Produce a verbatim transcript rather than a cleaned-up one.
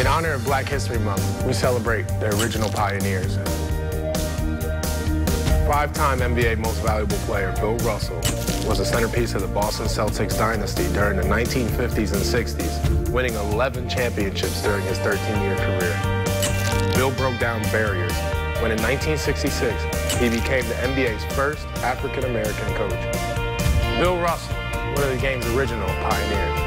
In honor of Black History Month, we celebrate the original pioneers. Five-time N B A Most Valuable Player Bill Russell was the centerpiece of the Boston Celtics dynasty during the nineteen fifties and sixties, winning eleven championships during his thirteen-year career. Bill broke down barriers when in nineteen sixty-six, he became the N B A's first African-American coach. Bill Russell, one of the game's original pioneers.